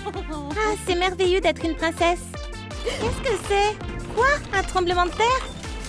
Ah, c'est merveilleux d'être une princesse. Qu'est-ce que c'est? Quoi? Un tremblement de terre?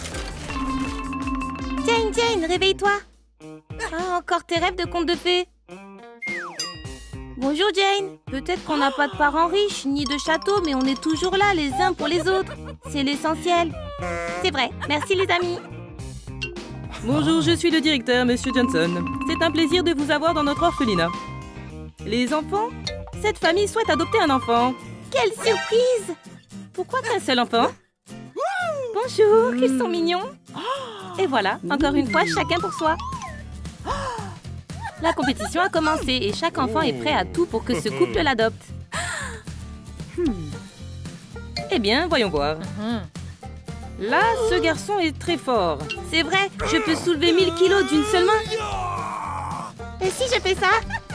Jane, réveille-toi. Ah, encore tes rêves de contes de fées. Bonjour Jane. Peut-être qu'on n'a pas de parents riches, ni de château, mais on est toujours là les uns pour les autres. C'est l'essentiel. C'est vrai. Merci les amis. Bonjour, je suis le directeur, Monsieur Johnson. C'est un plaisir de vous avoir dans notre orphelinat. Les enfants, cette famille souhaite adopter un enfant. Quelle surprise! Pourquoi qu'un seul enfant? Bonjour, ils sont mignons. Et voilà, encore une fois, chacun pour soi. La compétition a commencé et chaque enfant est prêt à tout pour que ce couple l'adopte. Eh bien, voyons voir. Là, ce garçon est très fort. C'est vrai, je peux soulever 1000 kilos d'une seule main. Et si je fais ça?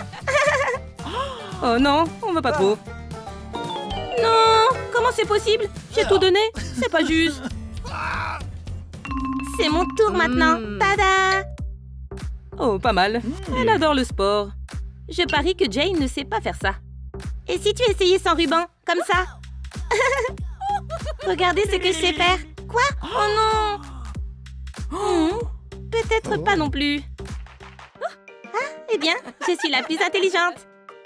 Oh non, on va pas trop. Non, comment c'est possible? J'ai tout donné, c'est pas juste. C'est mon tour maintenant. Tada! Oh, pas mal. Elle adore le sport. Je parie que Jane ne sait pas faire ça. Et si tu essayais sans ruban, comme ça? Regardez ce que je sais faire. Quoi? Oh non! Peut-être pas non plus. Ah, eh bien, je suis la plus intelligente.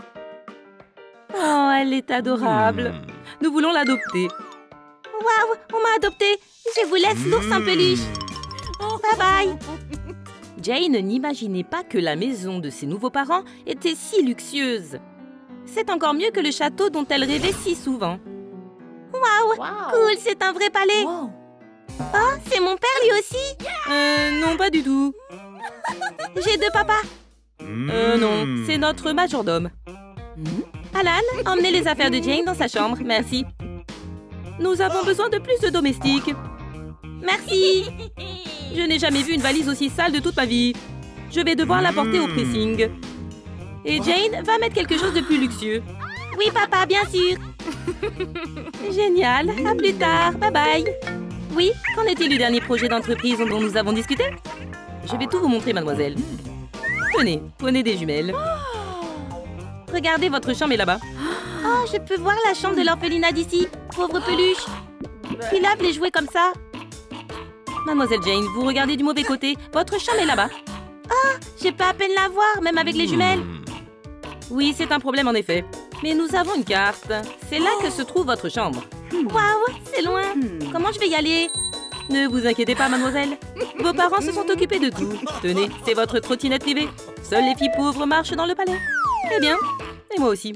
Oh, elle est adorable. Nous voulons l'adopter. Waouh, on m'a adoptée. Je vous laisse l'ours en peluche. Bye bye. Jane n'imaginait pas que la maison de ses nouveaux parents était si luxueuse. C'est encore mieux que le château dont elle rêvait si souvent. Waouh, cool, c'est un vrai palais. Oh, c'est mon père lui aussi? Non, pas du tout. J'ai deux papas. Non, c'est notre majordome. Alan, emmenez les affaires de Jane dans sa chambre, merci. Nous avons besoin de plus de domestiques. Merci. Je n'ai jamais vu une valise aussi sale de toute ma vie. Je vais devoir la porter au pressing. Et Jane va mettre quelque chose de plus luxueux. Oui, papa, bien sûr. Génial, à plus tard, bye bye. Oui, qu'en est-il du dernier projet d'entreprise dont nous avons discuté? Je vais tout vous montrer, mademoiselle. Tenez, prenez des jumelles. Regardez, votre chambre est là-bas. Oh, je peux voir la chambre de l'orphelinat d'ici. Pauvre peluche. Qui lave les jouets comme ça? Mademoiselle Jane, vous regardez du mauvais côté. Votre chambre est là-bas. Oh, je peux à peine la voir, même avec les jumelles. Oui, c'est un problème en effet. Mais nous avons une carte. C'est là que se trouve votre chambre. Waouh, c'est loin. Comment je vais y aller? Ne vous inquiétez pas, mademoiselle. Vos parents se sont occupés de tout. Tenez, c'est votre trottinette privée. Seules les filles pauvres marchent dans le palais. Eh bien, et moi aussi.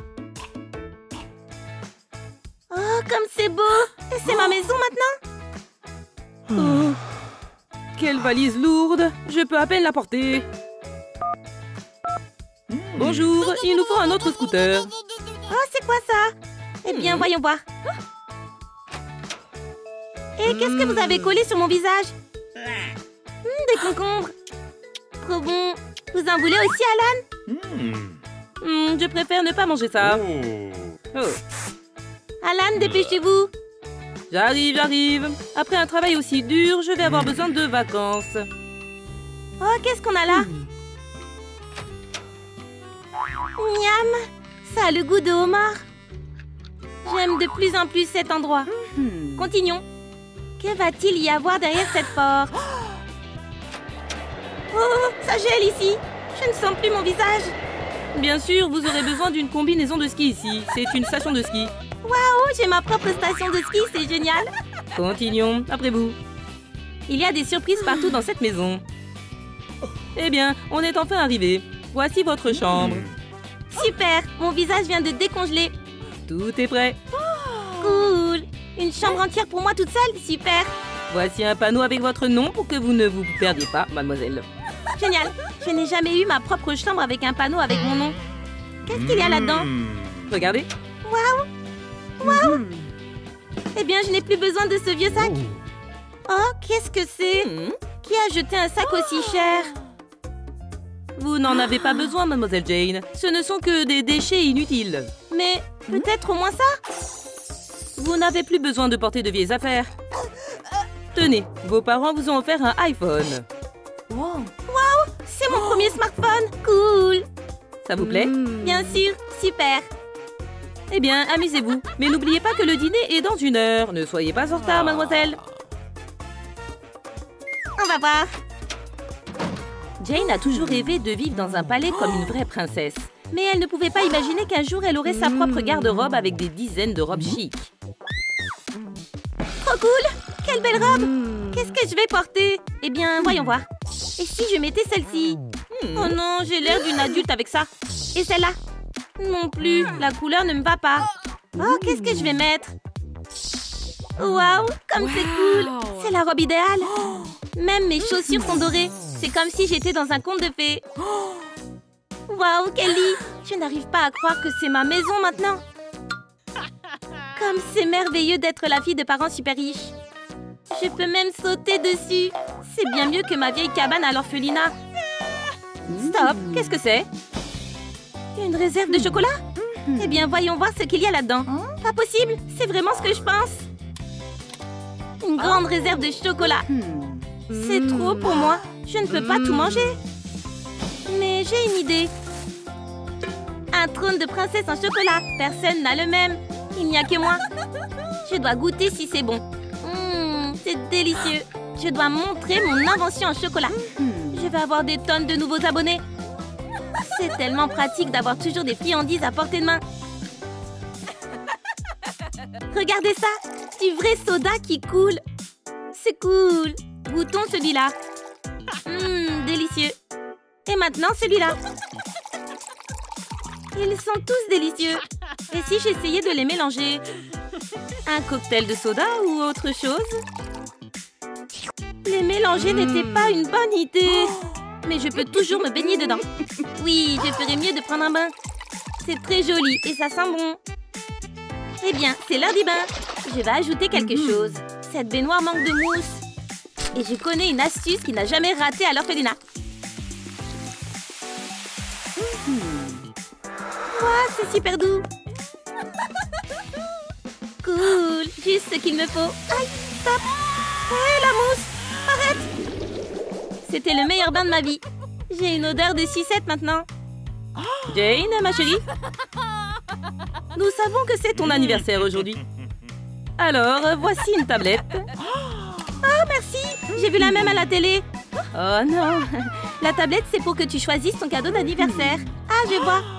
Oh, comme c'est beau! Et c'est ma maison maintenant? Oh, quelle valise lourde! Je peux à peine la porter. Bonjour, il nous faut un autre scooter. Oh, c'est quoi ça? Eh bien, voyons voir. Et qu'est-ce que vous avez collé sur mon visage? Des concombres. Trop bon. Vous en voulez aussi, Alan? Je préfère ne pas manger ça. Oh. Alan, dépêchez-vous. J'arrive. Après un travail aussi dur, je vais avoir besoin de vacances. Oh, qu'est-ce qu'on a là? Miam. Ça a le goût de homard. J'aime de plus en plus cet endroit. Continuons. Que va-t-il y avoir derrière cette porte? Oh, ça gèle ici. Je ne sens plus mon visage. Bien sûr, vous aurez besoin d'une combinaison de ski ici. C'est une station de ski. Waouh, j'ai ma propre station de ski, c'est génial. Continuons, après vous. Il y a des surprises partout dans cette maison. Eh bien, on est enfin arrivé. Voici votre chambre. Super, mon visage vient de décongeler. Tout est prêt. Cool. Une chambre entière pour moi toute seule, super. Voici un panneau avec votre nom pour que vous ne vous perdiez pas, mademoiselle. Génial. Je n'ai jamais eu ma propre chambre avec un panneau avec mon nom. Qu'est-ce qu'il y a là-dedans? Regardez. Waouh. Eh bien, je n'ai plus besoin de ce vieux sac. Oh, qu'est-ce que c'est? Qui a jeté un sac aussi cher? Vous n'en avez pas besoin, mademoiselle Jane. Ce ne sont que des déchets inutiles. Mais peut-être au moins ça? Vous n'avez plus besoin de porter de vieilles affaires. Tenez, vos parents vous ont offert un iPhone. Waouh, c'est mon premier smartphone. Cool. Ça vous plaît? Bien sûr, super. Eh bien, amusez-vous. Mais n'oubliez pas que le dîner est dans 1 heure. Ne soyez pas en retard, mademoiselle. On va voir. Jane a toujours rêvé de vivre dans un palais comme une vraie princesse. Mais elle ne pouvait pas imaginer qu'un jour, elle aurait sa propre garde-robe avec des dizaines de robes chics. Trop cool! Quelle belle robe! Qu'est-ce que je vais porter? Eh bien, voyons voir. Et si je mettais celle-ci? Oh non, j'ai l'air d'une adulte avec ça. Et celle-là? Non plus, la couleur ne me va pas. Oh, qu'est-ce que je vais mettre? Waouh, comme c'est cool! C'est la robe idéale. Même mes chaussures sont dorées. C'est comme si j'étais dans un conte de fées. Waouh, Kelly! Je n'arrive pas à croire que c'est ma maison maintenant. Comme c'est merveilleux d'être la fille de parents super riches. Je peux même sauter dessus. C'est bien mieux que ma vieille cabane à l'orphelinat. Stop! Qu'est-ce que c'est? Une réserve de chocolat? Eh bien, voyons voir ce qu'il y a là-dedans. Pas possible, c'est vraiment ce que je pense. Une grande réserve de chocolat. C'est trop pour moi. Je ne peux pas tout manger. Mais j'ai une idée. Un trône de princesse en chocolat. Personne n'a le même. Il n'y a que moi. Je dois goûter si c'est bon. C'est délicieux. Je dois montrer mon invention en chocolat. Je vais avoir des tonnes de nouveaux abonnés. C'est tellement pratique d'avoir toujours des friandises à portée de main. Regardez ça, du vrai soda qui coule. C'est cool. Goûtons celui-là. Délicieux. Et maintenant celui-là. Ils sont tous délicieux. Et si j'essayais de les mélanger? Un cocktail de soda ou autre chose? Les mélanger n'était pas une bonne idée. Mais je peux toujours me baigner dedans. Oui, je ferais mieux de prendre un bain. C'est très joli et ça sent bon. Eh bien, c'est l'heure du bain. Je vais ajouter quelque chose. Cette baignoire manque de mousse. Et je connais une astuce qui n'a jamais raté à l'orphelinat. Wow, c'est super doux. Cool, juste ce qu'il me faut. Aïe, stop. Hé, la mousse, arrête. C'était le meilleur bain de ma vie. J'ai une odeur de sucette maintenant. Jane, ma chérie, nous savons que c'est ton anniversaire aujourd'hui. Alors, voici une tablette. Oh, merci. J'ai vu la même à la télé. Oh non. La tablette, c'est pour que tu choisisses ton cadeau d'anniversaire. Ah, je vois.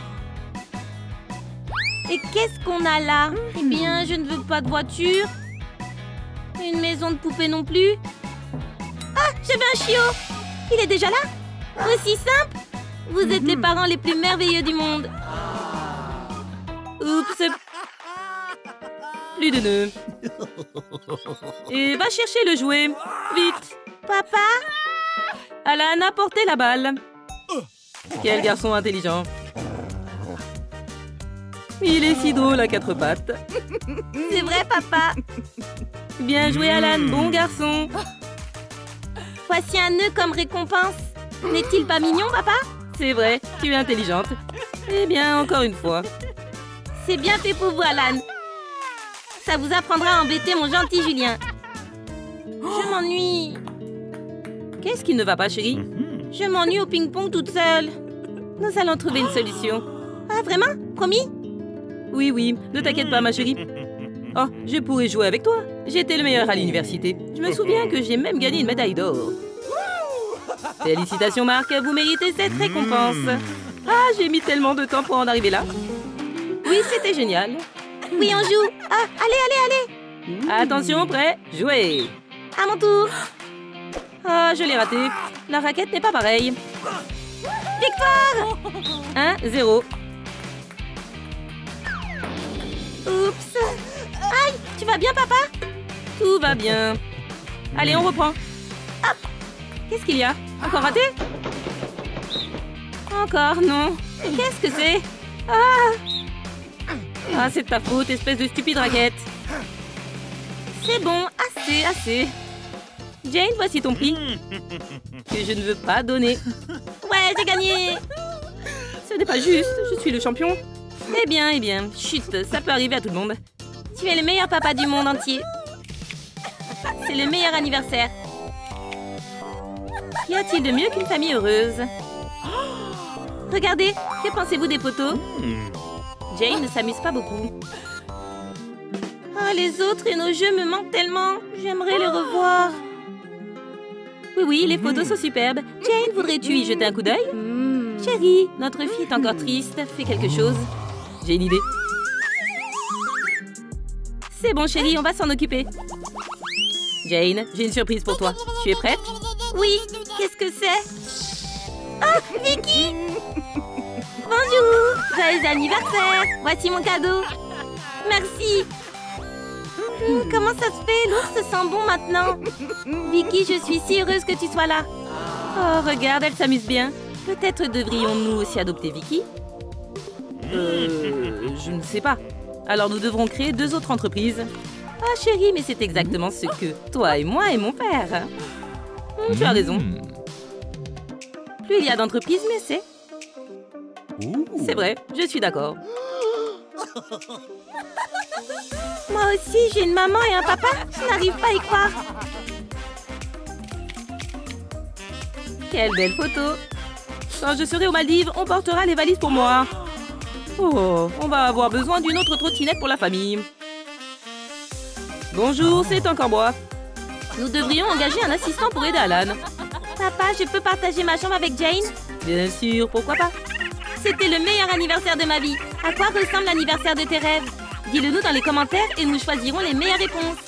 Et qu'est-ce qu'on a là? Eh bien, je ne veux pas de voiture. Une maison de poupée non plus. Ah, j'avais un chiot. Il est déjà là? Aussi simple? Vous êtes les parents les plus merveilleux du monde. Oups. Plus de nœuds. Et va chercher le jouet. Vite. Papa? Alan a porté la balle. Quel garçon intelligent. Il est si drôle à 4 pattes. C'est vrai, papa. Bien joué, Alan. Bon garçon. Voici un nœud comme récompense. N'est-il pas mignon, papa? C'est vrai, tu es intelligente. Eh bien, encore une fois. C'est bien fait pour vous, Alan. Ça vous apprendra à embêter mon gentil Julien. Je m'ennuie. Qu'est-ce qui ne va pas, chérie? Je m'ennuie au ping-pong toute seule. Nous allons trouver une solution. Ah, vraiment? Promis? Oui, oui, ne t'inquiète pas, ma chérie. Oh, je pourrais jouer avec toi. J'étais le meilleur à l'université. Je me souviens que j'ai même gagné une médaille d'or. Félicitations, Marc, vous méritez cette récompense. Ah, j'ai mis tellement de temps pour en arriver là. Oui, c'était génial. Oui, on joue. Ah, allez. Attention, prêt, jouez. À mon tour. Ah, je l'ai raté. La raquette n'est pas pareille. Victoire! 1-0. Oups. Aïe, tu vas bien, papa? Tout va bien. Allez, on reprend. Hop. Qu'est-ce qu'il y a? Encore raté? Encore, non. Qu'est-ce que c'est? Ah, c'est de ta faute, espèce de stupide raquette. C'est bon, assez. Jane, voici ton prix. Que je ne veux pas donner. Ouais, j'ai gagné. Ce n'est pas juste, je suis le champion. Eh bien, chut, ça peut arriver à tout le monde. Tu es le meilleur papa du monde entier. C'est le meilleur anniversaire. Qu'y a-t-il de mieux qu'une famille heureuse? Regardez, que pensez-vous des photos? Jane ne s'amuse pas beaucoup. Ah, les autres et nos jeux me manquent tellement. J'aimerais les revoir. Oui, les photos sont superbes. Jane, voudrais-tu y jeter un coup d'œil? Chérie, notre fille est encore triste. Fais quelque chose. J'ai une idée. C'est bon, chérie, on va s'en occuper. Jane, j'ai une surprise pour toi. Tu es prête? Oui, qu'est-ce que c'est? Ah, Vicky! Bonjour! Joyeux anniversaire! Voici mon cadeau. Merci. Comment ça se fait? L'ours se sent bon maintenant. Vicky, je suis si heureuse que tu sois là. Oh, regarde, elle s'amuse bien. Peut-être devrions-nous aussi adopter Vicky? Je ne sais pas. Alors nous devrons créer 2 autres entreprises. Ah chérie, mais c'est exactement ce que toi et moi aimons faire. Tu as raison. Plus il y a d'entreprises, mieux c'est. C'est vrai, je suis d'accord. Moi aussi, j'ai une maman et un papa. Je n'arrive pas à y croire. Quelle belle photo. Quand je serai aux Maldives, on portera les valises pour moi. Oh, on va avoir besoin d'une autre trottinette pour la famille. Bonjour, c'est encore moi. Nous devrions engager un assistant pour aider Alan. Papa, je peux partager ma chambre avec Jane? Bien sûr, pourquoi pas? C'était le meilleur anniversaire de ma vie. À quoi ressemble l'anniversaire de tes rêves? Dis-le nous dans les commentaires et nous choisirons les meilleures réponses.